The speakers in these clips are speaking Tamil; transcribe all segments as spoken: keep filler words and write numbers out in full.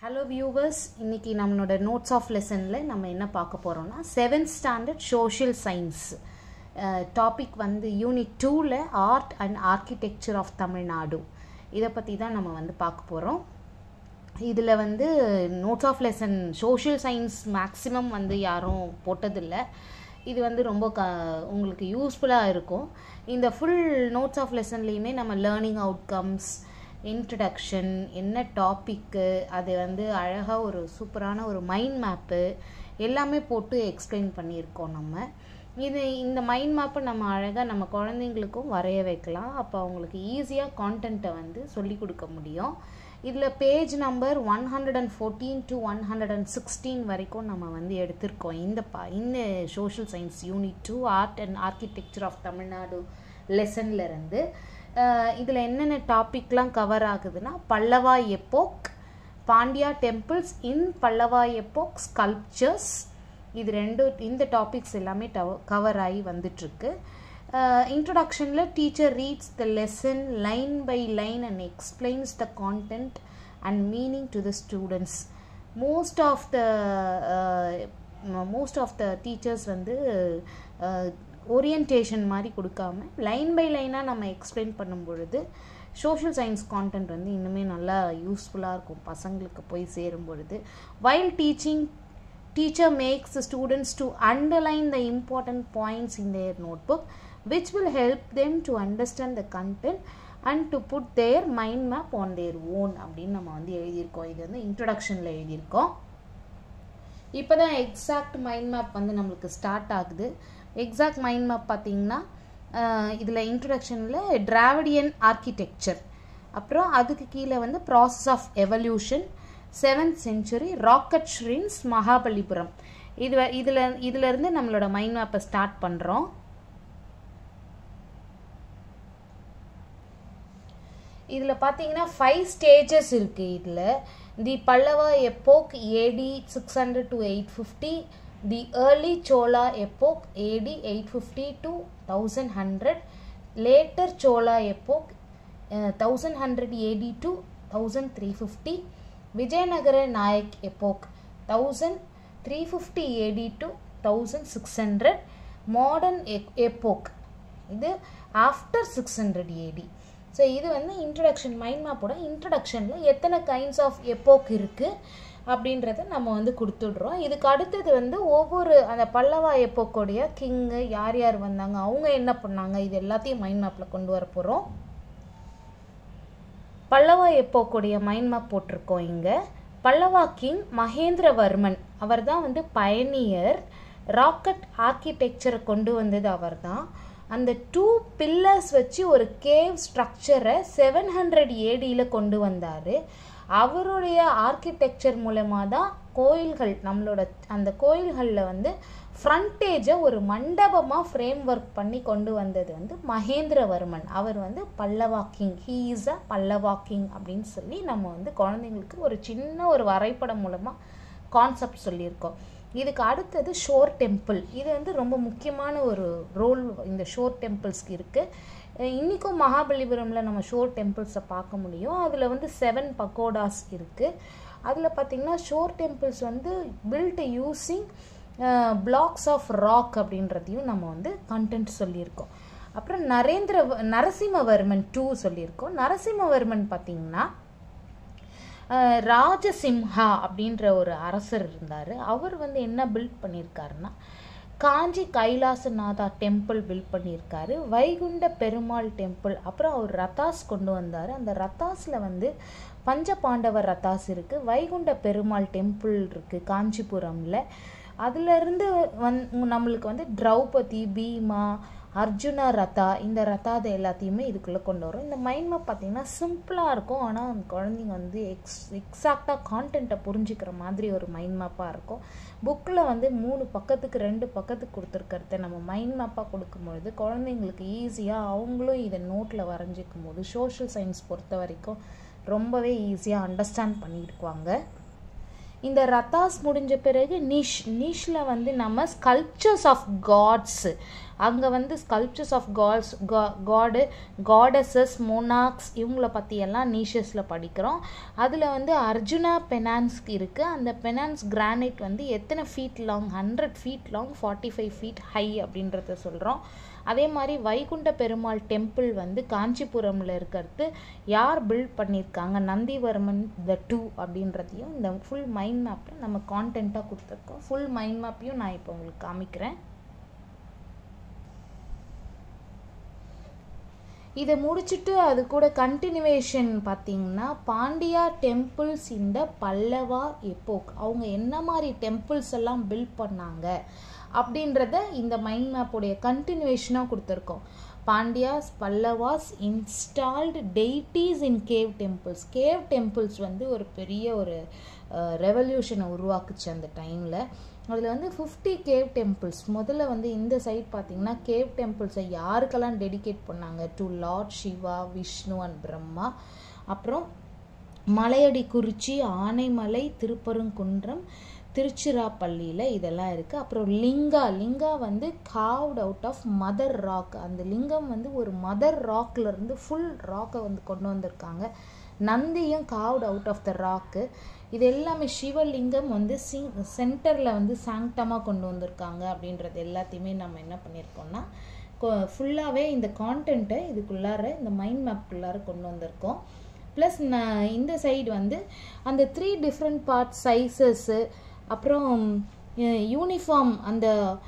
Hello viewers, இன்னைக்கு நம்மளோட notes of lessonல நம்ம என்ன பார்க்க போறோம்னா seventh standard social science topic வந்து யூனிட் two ல art and architecture of tamilnadu இத பத்தி தான் நம்ம வந்து பார்க்க போறோம். இதுல வந்து notes of lesson social science maximum வந்து யாரும் போட்டது இல்ல. இது வந்து ரொம்ப உங்களுக்கு யூஸ்ஃபுல்லா இருக்கும். இந்த full notes of lessonலயுமே நம்ம learning outcomes, introduction, என்ன டாபிக், அது வந்து அழகா ஒரு சூப்பரான ஒரு மைண்ட் மேப் எல்லாமே போட்டு எக்ஸ்பிளைன் பண்ணியிருக்கோம். நம்ம இது இந்த மைண்ட் மேப்பை நம்ம அழகாக நம்ம குழந்தைங்களுக்கும் வரைய வைக்கலாம். அப்போ அவங்களுக்கு ஈஸியாக கான்டென்ட்டை வந்து சொல்லி கொடுக்க முடியும். இதில் page number one hundred and fourteen to one hundred and sixteen வரைக்கும் நம்ம வந்து எடுத்திருக்கோம். இந்த பா இந்த social science unit two art and architecture of Tamil Nadu லெசன்லேருந்து இதில் என்னென்ன டாபிக்லாம் கவர் ஆகுதுன்னா Pallava epoch, Pandya temples in Pallava epoch, sculptures, இது ரெண்டு இந்த டாபிக்ஸ் எல்லாமே கவர் ஆகி வந்துட்டுருக்கு. இன்ட்ரொடக்ஷனில் teacher reads the lesson line by line and explains the content and meaning to the students. Most of the most of the teachers வந்து ஓரியன்டேஷன் மாதிரி கொடுக்காம லைன் பை லைனாக நம்ம எக்ஸ்பிளைன் பண்ணும் பொழுது சோஷியல் சயின்ஸ் கான்டென்ட் வந்து இன்னுமே நல்லா யூஸ்ஃபுல்லாக இருக்கும் பசங்களுக்கு போய் சேரும் பொழுது. While teaching, teacher makes the students to underline the important points in their note book which will help them to understand the content and to put their mind map on their own அப்படின்னு நம்ம வந்து எழுதியிருக்கோம். இது வந்து இன்ட்ரொடக்ஷனில் எழுதியிருக்கோம். இப்போ தான் எக்ஸாக்ட் மைண்ட் மேப் வந்து நம்மளுக்கு ஸ்டார்ட் ஆகுது. எக்ஸாக்ட் மைண்ட் மேப் பார்த்தீங்கன்னா இதில் இன்ட்ரொடக்ஷனில் டிராவிடியன் ஆர்கிடெக்சர், அப்புறம் அதுக்கு கீழே வந்து process of evolution, seventh century, rock cut shrines, Mahabalipuram, இது இதில் இதிலேருந்து நம்மளோட மைண்ட் மேப்பை ஸ்டார்ட் பண்ணுறோம். இதில் பார்த்தீங்கன்னா ஃபைவ் ஸ்டேஜஸ் இருக்குது. இதில் the Pallava epoch A D six hundred to eight fifty, the early Chola epoch A D eight fifty to eleven hundred, later Chola epoch uh, eleven hundred A D to thirteen fifty, Vijayanagara Nayak epoch thirteen fifty A D to sixteen hundred, modern epoch இது after six hundred A D. So இது வந்து இன்ட்ரடக்ஷன் மைண்ட் மேப்போட இன்ட்ரடக்ஷனில் எத்தனை கைண்ட்ஸ் ஆஃப் எப்போக் இருக்குது அப்படின்றத நம்ம வந்து கொடுத்துடுறோம். இதுக்கு அடுத்தது வந்து ஒவ்வொரு அந்த பல்லவா எப்போக்கோடைய கிங்கு யார் யார் வந்தாங்க, அவங்க என்ன பண்ணாங்க, இது எல்லாத்தையும் மைண்ட் மேப்பில் கொண்டு வர போகிறோம். பல்லவா எப்போக்கோடைய மைண்ட் மேப் போட்டிருக்கோம் இங்கே. பல்லவா கிங் மகேந்திரவர்மன், அவர் தான் வந்து பயனியர். ராக்கெட் ஆர்கிடெக்சரை கொண்டு வந்தது அவர் தான். அந்த டூ பில்லர்ஸ் வச்சு ஒரு கேவ் ஸ்ட்ரக்சரை செவன் ஹண்ட்ரட் ஏடியில் கொண்டு வந்தார். அவருடைய ஆர்கிடெக்சர் மூலமாக தான் கோயில்கள், நம்மளோட அந்த கோயில்களில் வந்து ஃப்ரண்டேஜை ஒரு மண்டபமாக ஃப்ரேம் ஒர்க் பண்ணி கொண்டு வந்தது வந்து மகேந்திரவர்மன். அவர் வந்து Pallava king, he is a Pallava king அப்படின்னு சொல்லி நம்ம வந்து குழந்தைங்களுக்கு ஒரு சின்ன ஒரு வரைபடம் மூலமாக கான்செப்ட் சொல்லியிருக்கோம். இதுக்கு அடுத்தது ஷோர் டெம்பிள். இது வந்து ரொம்ப முக்கியமான ஒரு ரோல் இந்த ஷோர் டெம்பிள்ஸ்க்கு இருக்குது. இன்றைக்கும் மகாபலிபுரமில் நம்ம ஷோர் டெம்பிள்ஸை பார்க்க முடியும். அதில் வந்து செவன் பக்கோடாஸ் இருக்குது. அதில் பார்த்திங்கன்னா ஷோர் டெம்பிள்ஸ் வந்து built using blocks of rock அப்படின்றதையும் நம்ம வந்து கண்டென்ட் சொல்லியிருக்கோம். அப்புறம் நரேந்திர நரசிம்மவர்மன் டூ சொல்லியிருக்கோம். நரசிம்மவர்மன் பார்த்திங்கன்னா ராஜசிம்ஹா அப்படின்ற ஒரு அரசர் இருந்தார். அவர் வந்து என்ன பில்ட் பண்ணியிருக்காருன்னா காஞ்சி கைலாசநாதா டெம்பிள் பில்ட் பண்ணியிருக்காரு, வைகுண்ட பெருமாள் டெம்பிள், அப்புறம் அவர் ரத்தாஸ் கொண்டு வந்தார். அந்த ரத்தாஸில் வந்து பஞ்ச பாண்டவர் ரத்தாஸ் இருக்குது, வைகுண்ட பெருமாள் டெம்பிள் இருக்குது காஞ்சிபுரமில். அதுலேருந்து வந் நம்மளுக்கு வந்து திரௌபதி, பீமா, அர்ஜுனா ரத்தா, இந்த ரத்தாதை எல்லாத்தையுமே இதுக்குள்ளே கொண்டு வரும். இந்த மைண்ட் மேப் பார்த்திங்கன்னா சிம்பிளாக இருக்கும், ஆனால் அந்த குழந்தைங்க வந்து எக்ஸ் எக்ஸாக்டாக கான்டென்ட்டை புரிஞ்சுக்கிற மாதிரி ஒரு மைண்ட் மேப்பாக இருக்கும். புக்கில் வந்து மூணு பக்கத்துக்கு ரெண்டு பக்கத்துக்கு கொடுத்துருக்கிறத நம்ம மைண்ட் மேப்பாக கொடுக்கும்பொழுது குழந்தைங்களுக்கு ஈஸியாக அவங்களும் இதை நோட்டில் வரைஞ்சிக்கும் போது சோஷியல் சயின்ஸ் பொறுத்த வரைக்கும் ரொம்பவே ஈஸியாக அண்டர்ஸ்டாண்ட் பண்ணியிருக்குவாங்க. இந்த ரத்தாஸ் முடிஞ்ச பிறகு நிஷ் நிஷில் வந்து நம்ம ஸ்கல்ப்சர்ஸ் ஆஃப் காட்ஸ், அங்கே வந்து sculptures of gods god goddesses monarchs இவங்கள பற்றியெல்லாம் நீஷஸில் படிக்கிறோம். அதில் வந்து அர்ஜுனா பெனான்ஸ்க்கு இருக்குது. அந்த பெனான்ஸ் கிரானைட் வந்து எத்தனை feet long, hundred feet long, forty five feet high அப்படின்றத சொல்கிறோம். அதே மாதிரி வைகுண்ட பெருமாள் டெம்பிள் வந்து காஞ்சிபுரமில் இருக்கிறது யார் பில்ட் பண்ணியிருக்காங்க, நந்திவர்மன் த டூ அப்படின்றதையும் இந்த ஃபுல் மைண்ட் மேப்பில் நம்ம கான்டென்ட்டாக கொடுத்துருக்கோம். ஃபுல் மைண்ட் மேப்பையும் நான் இப்போ உங்களுக்கு காமிக்கிறேன். இதை முடிச்சுட்டு அது கூட கண்டினியூவேஷன் பார்த்தீங்கன்னா பாண்டியா டெம்பிள்ஸ் இந்த பல்லவா எப்போக், அவங்க என்ன மாதிரி டெம்பிள்ஸ் எல்லாம் பில்ட் பண்ணாங்க அப்படின்றத இந்த மைண்ட் மேப்புடைய கண்டினியூவேஷனாக கொடுத்துருக்கோம். Pandyas Pallavas installed deities in cave temples. Cave temples வந்து ஒரு பெரிய ஒரு ரெவல்யூஷனை உருவாக்குச்சு அந்த டைமில். அதில் வந்து ஃபிஃப்டி கேவ் டெம்பிள்ஸ். முதல்ல வந்து இந்த சைட் பார்த்திங்கன்னா கேவ் டெம்பிள்ஸை யாருக்கெல்லாம் டெடிகேட் பண்ணாங்க, to lord Shiva, Vishnu and Brahma. அப்புறம் மலையடி குறிச்சி, ஆனைமலை, திருப்பரங்குன்றம், திருச்சிராப்பள்ளியில் இதெல்லாம் இருக்குது. அப்புறம் லிங்கா லிங்கா வந்து carved out of mother rock. அந்த லிங்கம் வந்து ஒரு மதர் ராக்லேருந்து ஃபுல் ராக்கை வந்து கொண்டு வந்திருக்காங்க. நந்தியும் carved out of the rock. இது எல்லாமே சிவலிங்கம் வந்து சிங் சென்டரில் வந்து சாங்டமாக கொண்டு வந்திருக்காங்க அப்படின்றது எல்லாத்தையுமே நம்ம என்ன பண்ணியிருக்கோம்னா ஃபுல்லாகவே இந்த கான்டென்ட்டை இதுக்குள்ளார இந்த மைண்ட் மேப்புக்குள்ளார கொண்டு வந்திருக்கோம். ப்ளஸ் நான் இந்த சைடு வந்து அந்த த்ரீ டிஃப்ரெண்ட் பார்ட் சைஸஸ்ஸு, அப்புறம் யூனிஃபார்ம் அந்த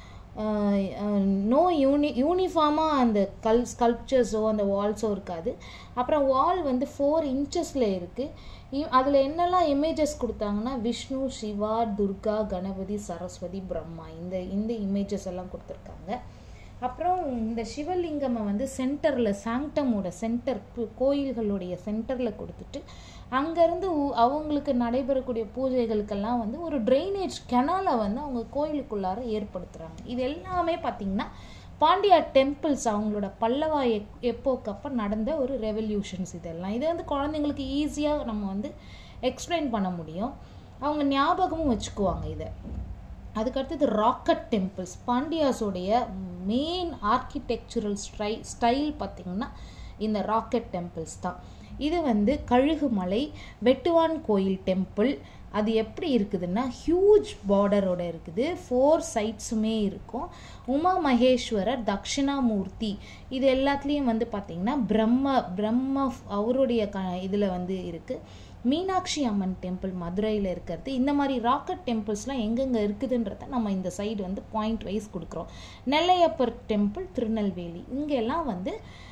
நோ யூனி யூனிஃபார்மாக அந்த கல் ஸ்கல்ப்சர்ஸோ அந்த வால்ஸோ இருக்காது. அப்புறம் வால் வந்து ஃபோர் இன்ச்சஸில் இருக்குது. அதில் என்னெல்லாம் இமேஜஸ் கொடுத்தாங்கன்னா விஷ்ணு, சிவா, துர்கா, கணபதி, சரஸ்வதி, பிரம்மா, இந்த இந்த இமேஜஸ் எல்லாம் கொடுத்துருக்காங்க. அப்புறம் இந்த சிவலிங்கமை வந்து சென்டரில் சாங்டமோட சென்டர் கோயில்களுடைய சென்டரில் கொடுத்துட்டு அங்கேருந்து அவங்களுக்கு நடைபெறக்கூடிய பூஜைகளுக்கெல்லாம் வந்து ஒரு ட்ரைனேஜ் கெனாலை வந்து அவங்க கோயிலுக்குள்ளார ஏற்படுத்துகிறாங்க. இது எல்லாமே பார்த்திங்கன்னா பாண்டியா டெம்பிள்ஸ் அவங்களோட பல்லவா எப்போக்கப்போ நடந்த ஒரு ரெவல்யூஷன்ஸ். இதெல்லாம் இது வந்து குழந்தைங்களுக்கு ஈஸியாக நம்ம வந்து எக்ஸ்பிளைன் பண்ண முடியும், அவங்க ஞாபகமும் வச்சுக்குவாங்க இதை. அதுக்கடுத்தது ராக்கெட் டெம்பிள்ஸ். பாண்டியாஸோடைய மெயின் ஆர்கிடெக்சுரல் ஸ்டை ஸ்டைல் பார்த்திங்கன்னா இந்த ராக்கெட் டெம்பிள்ஸ் தான். இது வந்து கழுகுமலை வெட்டுவான் கோயில் டெம்பிள். அது எப்படி இருக்குதுன்னா ஹியூஜ் பார்டரோட இருக்குது, ஃபோர் சைட்ஸுமே இருக்கும். உமா மகேஸ்வரர், தக்ஷிணாமூர்த்தி, இது எல்லாத்துலேயும் வந்து பார்த்திங்கன்னா பிரம்ம பிரம்ம அவருடைய க இதில் வந்து இருக்குது. மீனாட்சி அம்மன் டெம்பிள் மதுரையில் இருக்கிறது. இந்த மாதிரி ராக்கெட் டெம்பிள்ஸ்லாம் எங்கெங்கே இருக்குதுன்றத நம்ம இந்த சைடு வந்து பாயிண்ட் வைஸ் கொடுக்குறோம். நெல்லையப்பர் டெம்பிள் திருநெல்வேலி, இங்கெல்லாம் வந்து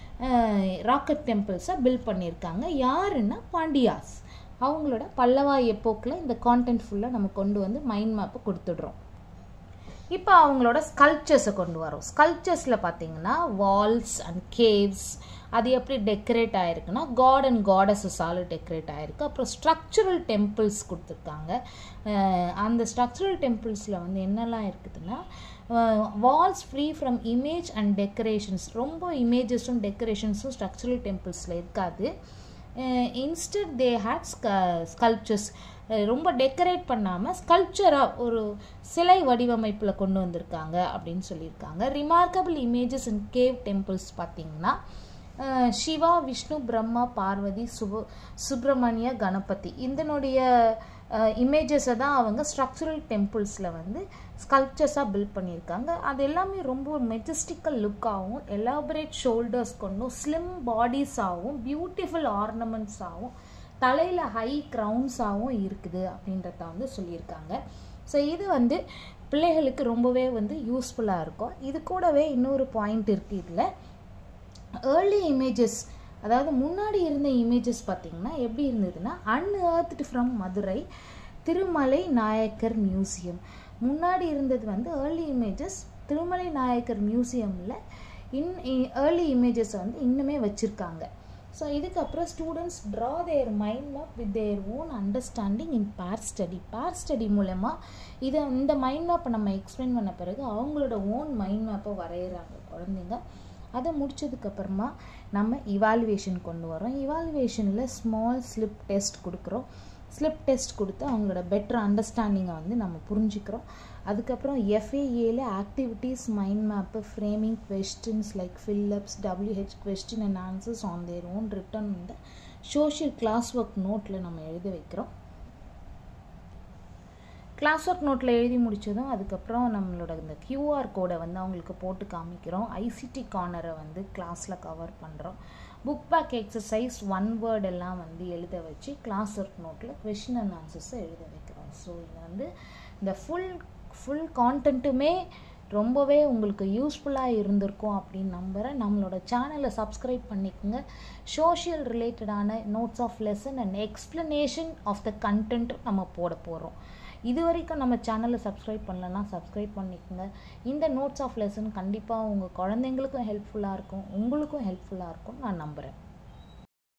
ராக்கெட் டெம்பிள்ஸை பில்ட் பண்ணியிருக்காங்க. யாருன்னா பாண்டியாஸ். அவங்களோட பல்லவா எப்போக்கில் இந்த கான்டென்ட் ஃபுல்லாக நம்ம கொண்டு வந்து மைண்ட் மேப்பை கொடுத்துடுறோம். இப்போ அவங்களோட ஸ்கல்ப்சர்ஸை கொண்டு வரோம். ஸ்கல்ப்சர்ஸில் பார்த்தீங்கன்னா வால்ஸ் அண்ட் கேவ்ஸ், அது எப்படி டெக்கரேட் ஆகிருக்குன்னா காட் அண்ட் காடஸஸால் டெக்கரேட் ஆகிருக்கு. அப்புறம் ஸ்ட்ரக்சரல் டெம்பிள்ஸ் கொடுத்துருக்காங்க. அந்த ஸ்ட்ரக்சரல் டெம்பிள்ஸில் வந்து என்னெல்லாம் இருக்குதுன்னா walls free from image and decorations. ரொம்ப இமேஜஸும் டெக்கரேஷன்ஸும் ஸ்ட்ரக்சரல் டெம்பிள்ஸில் இருக்காது. Instead they had sculptures. ரொம்ப டெக்கரேட் பண்ணாமல் ஸ்கல்ப்சராக ஒரு சிலை வடிவமைப்பில் கொண்டு வந்திருக்காங்க அப்படின்னு சொல்லியிருக்காங்க. Remarkable images in cave temples பார்த்திங்கன்னா சிவா, விஷ்ணு, பிரம்மா, பார்வதி, சுப சுப்பிரமணிய, கணபதி, இதனுடைய இமேஜஸை தான் அவங்க ஸ்ட்ரக்சரல் டெம்பிள்ஸில் வந்து ஸ்கல்ப்சர்ஸாக பில்ட் பண்ணியிருக்காங்க. அது எல்லாமே ரொம்ப மெஜஸ்டிக்கல் லுக்காகவும் எலாபரேட் ஷோல்டர்ஸ் கொண்டும் ஸ்லிம் பாடிஸாகவும் பியூட்டிஃபுல் ஆர்னமெண்ட்ஸாகவும் தலையில் ஹை க்ரௌன்ஸாகவும் இருக்குது அப்படின்றத வந்து சொல்லியிருக்காங்க. ஸோ இது வந்து பிள்ளைகளுக்கு ரொம்பவே வந்து யூஸ்ஃபுல்லாக இருக்கும். இது கூடவே இன்னொரு பாயிண்ட் இருக்குது. இதில் ஏர்லி இமேஜஸ், அதாவது முன்னாடி இருந்த இமேஜஸ் பார்த்திங்கன்னா எப்படி இருந்ததுன்னா unearthed from Madurai Thirumalai Nayakkar museum. முன்னாடி இருந்தது வந்து ஏர்லி இமேஜஸ் திருமலை நாயக்கர் மியூசியமில் இன் ஏர்லி இமேஜஸை வந்து இன்னுமே வச்சுருக்காங்க. ஸோ இதுக்கப்புறம் students draw their mind map with their own understanding in pair study. பேர் ஸ்டடி மூலமாக இதை இந்த மைண்ட் மேப்பை நம்ம எக்ஸ்பிளைன் பண்ண பிறகு அவங்களோட ஓன் மைண்ட் மேப்பை வரைகிறாங்க குழந்தைங்க. அதை முடித்ததுக்கப்புறமா நம்ம இவாலுவேஷன் கொண்டு வரோம். இவாலுவேஷனில் ஸ்மால் ஸ்லிப் டெஸ்ட் கொடுக்குறோம். ஸ்லிப் டெஸ்ட் கொடுத்து அவங்களோட பெட்டர் அண்டர்ஸ்டாண்டிங்கை வந்து நம்ம புரிஞ்சுக்கிறோம். அதுக்கப்புறம் எஃப்ஏஏல activities, mind map, framing, questions like fillups, WH question and answers on their own written இந்த சோஷியல் கிளாஸ் ஒர்க் நோட்டில் நம்ம எழுத வைக்கிறோம். கிளாஸ் ஒர்க் நோட்டில் எழுதி முடித்ததும் அதுக்கப்புறம் நம்மளோட இந்த கியூஆர் கோடை வந்து அவங்களுக்கு போட்டு காமிக்கிறோம். ஐசிடி கார்னரை வந்து கிளாஸில் கவர் பண்ணுறோம். Book back exercise one word எல்லாம் வந்து எழுத வச்சு கிளாஸ் ஒர்க் நோட்டில் கொஷின் அண்ட் ஆன்சர்ஸை எழுத வைக்கிறோம். ஸோ இது வந்து இந்த ஃபுல் ஃபுல் கான்டென்ட்டுமே ரொம்பவே உங்களுக்கு யூஸ்ஃபுல்லாக இருந்திருக்கும் அப்படின்னு நம்புகிறேன். நம்மளோட சேனலை சப்ஸ்கிரைப் பண்ணிக்கோங்க. சோஷியல் ரிலேட்டடான notes of lesson and explanation of the கண்டென்ட்டும் நம்ம போட போகிறோம். இது வரைக்கும் நம்ம சேனலை சப்ஸ்கிரைப் பண்ணலன்னா சப்ஸ்கிரைப் பண்ணிக்கோங்க. இந்த நோட்ஸ் ஆஃப் லெசன் கண்டிப்பாக உங்கள் குழந்தைங்களுக்கும் ஹெல்ப்ஃபுல்லாக இருக்கும், உங்களுக்கும் ஹெல்ப்ஃபுல்லாக இருக்கும் நான் நம்புகிறேன்.